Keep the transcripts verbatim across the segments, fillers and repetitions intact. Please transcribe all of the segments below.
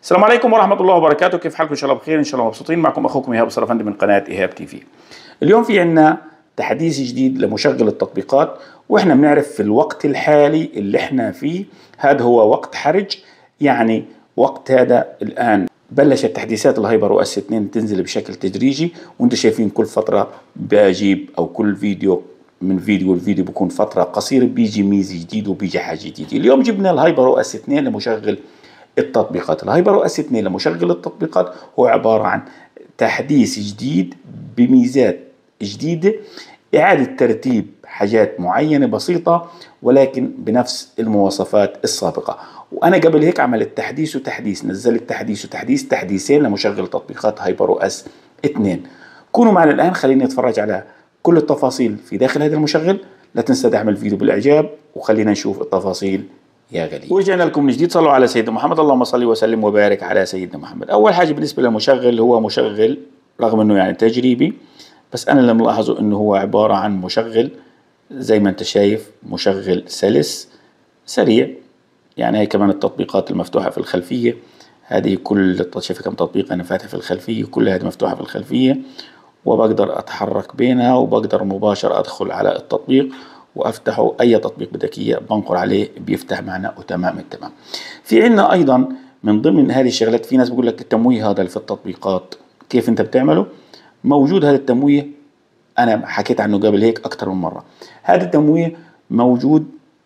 السلام عليكم ورحمة الله وبركاته. كيف حالكم؟ إن شاء الله بخير، إن شاء الله مبسوطين. معكم أخوكم إيهاب الصرافندي من قناة إيهاب تي في. اليوم في عنا تحديث جديد لمشغل التطبيقات، وإحنا بنعرف في الوقت الحالي اللي إحنا فيه هذا هو وقت حرج، يعني وقت هذا الآن بلشت تحديثات الهايبر او اس اثنين تنزل بشكل تدريجي، وانتم شايفين كل فترة بجيب او كل فيديو من فيديو الفيديو بيكون فترة قصيرة بيجي ميزة جديد وبيجي حاجة جديدة. اليوم جبنا الهايبر او اس اثنين لمشغل التطبيقات. الهايبر او اس اثنين لمشغل التطبيقات هو عبارة عن تحديث جديد بميزات جديدة، إعادة ترتيب حاجات معينة بسيطة ولكن بنفس المواصفات السابقة. وأنا قبل هيك عملت تحديث وتحديث، نزلت تحديث وتحديث تحديثين لمشغل تطبيقات هايبر او اس اثنين. كونوا معنا الآن، خليني نتفرج على كل التفاصيل في داخل هذا المشغل. لا تنسى دعم الفيديو بالإعجاب وخلينا نشوف التفاصيل يا غالي. ورجعنا لكم من جديد. صلوا على سيدنا محمد، اللهم صل وسلم وبارك على سيدنا محمد. أول حاجة بالنسبة للمشغل، هو مشغل رغم أنه يعني تجريبي، بس أنا اللي ملاحظه أنه هو عبارة عن مشغل زي ما أنت شايف، مشغل سلس سريع. يعني هي كمان التطبيقات المفتوحة في الخلفية، هذه كل شايف كم تطبيق أنا فاتح في الخلفية، كل هذه مفتوحة في الخلفية، وبقدر أتحرك بينها وبقدر مباشرة أدخل على التطبيق وأفتحه. أي تطبيق بدك إياه بنقر عليه بيفتح معنا وتمام التمام. في عنا أيضا من ضمن هذه الشغلات، في ناس بيقول لك التمويه هذا اللي في التطبيقات كيف أنت بتعمله؟ موجود هذا التمويه، أنا حكيت عنه قبل هيك أكثر من مرة. هذا التمويه موجود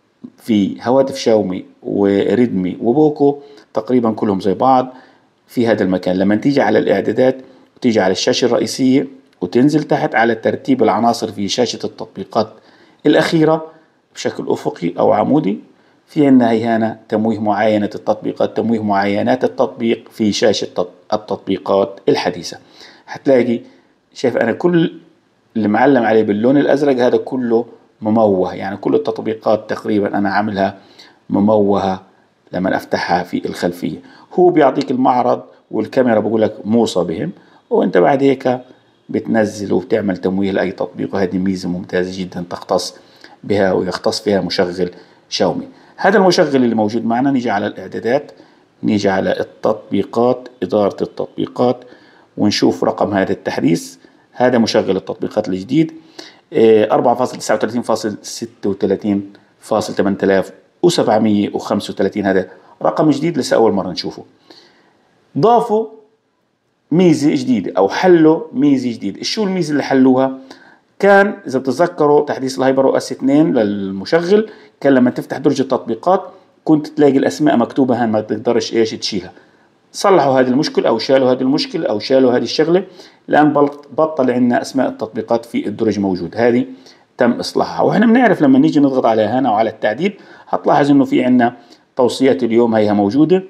في هواتف شاومي وريدمي وبوكو، تقريبا كلهم زي بعض في هذا المكان. لما تيجي على الإعدادات وتيجي على الشاشة الرئيسية وتنزل تحت على ترتيب العناصر في شاشة التطبيقات الأخيرة بشكل أفقي أو عمودي، في عندنا هي هنا تمويه معاينة التطبيقات، تمويه معاينات التطبيق في شاشة التطبيقات الحديثة. هتلاقي شايف أنا كل اللي معلم عليه باللون الأزرق هذا كله مموه، يعني كل التطبيقات تقريبا أنا عاملها مموهة. لما أفتحها في الخلفية هو بيعطيك المعرض والكاميرا بقول لك موصى بهم، وأنت بعد هيك بتنزل وبتعمل تمويه لأي تطبيق. وهذه ميزة ممتازة جدا تختص بها ويختص فيها مشغل شاومي. هذا المشغل اللي موجود معنا، نيجي على الإعدادات، نيجي على التطبيقات، إدارة التطبيقات، ونشوف رقم هذا التحديث. هذا مشغل التطبيقات الجديد أربعة فاصلة تسعة وثلاثين فاصلة ستة وثلاثين فاصلة ثمانية آلاف وسبعمية وخمسة وثلاثين. هذا رقم جديد لسه أول مرة نشوفه. ضافوا ميزة جديدة أو حلوا ميزة جديدة. شو الميزة اللي حلوها؟ كان إذا بتتذكروا تحديث الهايبر او اس اثنين للمشغل، كان لما تفتح درج التطبيقات كنت تلاقي الأسماء مكتوبة هان ما تقدرش إيش تشيلها. صلحوا هذه المشكلة أو شالوا هذه المشكلة أو شالوا هذه الشغلة، الآن بطل عندنا أسماء التطبيقات في الدرج موجود. هذه تم إصلاحها. وإحنا بنعرف لما نيجي نضغط على هنا وعلى التعديل هتلاحظ إنه في عندنا توصيات اليوم هيها موجودة،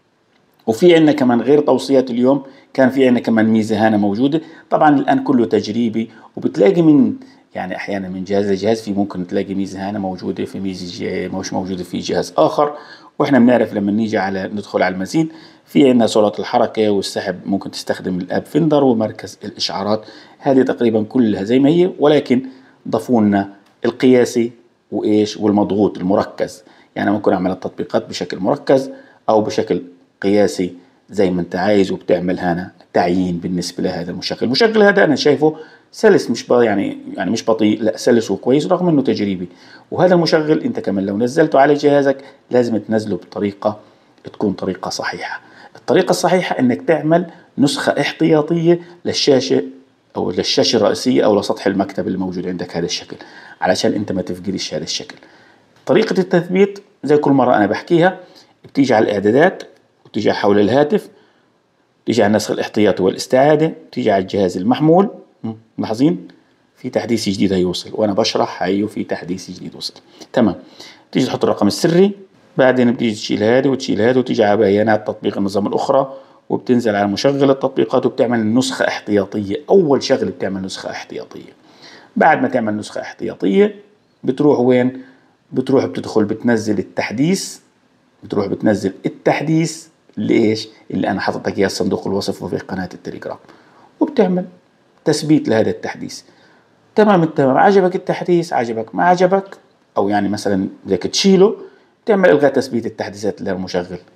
وفي عندنا كمان غير توصيات اليوم كان في عندنا كمان ميزة هنا موجودة. طبعا الآن كله تجريبي، وبتلاقي من يعني أحيانا من جهاز لجهاز في ممكن تلاقي ميزة هنا موجودة، في ميزة مش موجودة في جهاز آخر. وإحنا بنعرف لما نيجي على ندخل على المزيد في عندنا سرعة الحركة والسحب، ممكن تستخدم الاب فيندر ومركز الإشعارات. هذه تقريبا كلها زي ما هي، ولكن ضافوا لنا القياسي وإيش والمضغوط المركز. يعني ممكن أعمل التطبيقات بشكل مركز أو بشكل قياسي زي ما أنت عايز، وبتعمل هنا تعيين بالنسبة لهذا المشغل. المشغل هذا أنا شايفه سلس، مش يعني يعني مش بطيء، لا سلس وكويس رغم إنه تجريبي. وهذا المشغل أنت كمان لو نزلته على جهازك لازم تنزله بطريقة تكون طريقة صحيحة. الطريقة الصحيحة انك تعمل نسخة احتياطية للشاشة او للشاشة الرئيسية او لسطح المكتب اللي موجود عندك هذا الشكل، علشان انت ما تفقدش هذا الشكل. طريقة التثبيت زي كل مرة انا بحكيها، بتيجي على الاعدادات وتيجي حول الهاتف، تيجي على النسخ الاحتياطي والاستعادة، تيجي على الجهاز المحمول. ملاحظين في تحديث جديد هيوصل وانا بشرح، هيو في تحديث جديد وصل تمام. تيجي تحط الرقم السري، بعدين بتيجي تشيل هذه وتشيل هذه وتيجي على بيانات تطبيق النظام الأخرى، وبتنزل على مشغل التطبيقات وبتعمل نسخة احتياطية. أول شغل بتعمل نسخة احتياطية. بعد ما تعمل نسخة احتياطية بتروح وين؟ بتروح بتدخل بتنزل التحديث، بتروح بتنزل التحديث ليش؟ اللي أنا حاططك إياه صندوق الوصف وفي قناة التليجرام، وبتعمل تثبيت لهذا التحديث. تمام التمام. عجبك التحديث، عجبك ما عجبك، أو يعني مثلا بدك تشيله، تعمل إلغاء تثبيت التحديثات للمشغل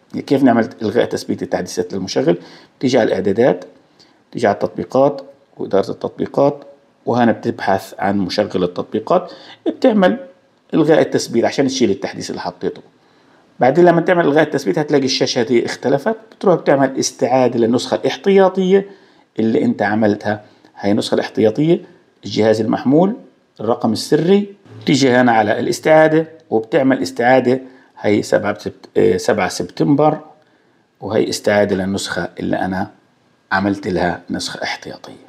كيف نعمل إلغاء تثبيت التحديثات للمشغل؟ بتيجي على الإعدادات، بتيجي على التطبيقات وإدارة التطبيقات، وهنا بتبحث عن مشغل التطبيقات، بتعمل إلغاء التثبيت عشان تشيل التحديث اللي حطيته. بعدين لما تعمل إلغاء التثبيت هتلاقي الشاشة دي اختلفت، بتروح بتعمل استعادة للنسخة الاحتياطية اللي أنت عملتها. هاي النسخة الاحتياطية، الجهاز المحمول، الرقم السري، بتيجي هنا على الاستعادة وبتعمل استعادة. هي سبعة سبتمبر، وهي استعادة للنسخة اللي أنا عملت لها نسخة احتياطية.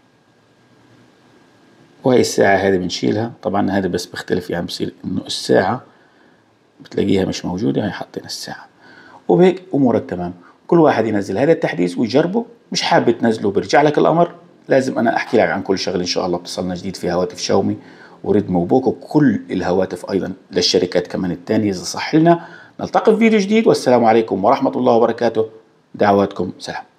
وهي الساعة هذه بنشيلها، طبعا هذا بس بيختلف، يعني بصير إنه الساعة بتلاقيها مش موجودة، هي حاطين الساعة. وبهيك أمورك تمام. كل واحد ينزل هذا التحديث ويجربه. مش حابب تنزله برجع لك الأمر، لازم أنا أحكي لك عن كل شغل إن شاء الله. بتصلنا جديد في هواتف شاومي وريدمي وبوكو، وكل الهواتف أيضا للشركات كمان التانية إذا صح لنا. نلتقي في فيديو جديد، والسلام عليكم ورحمة الله وبركاته. دعواتكم، سلام.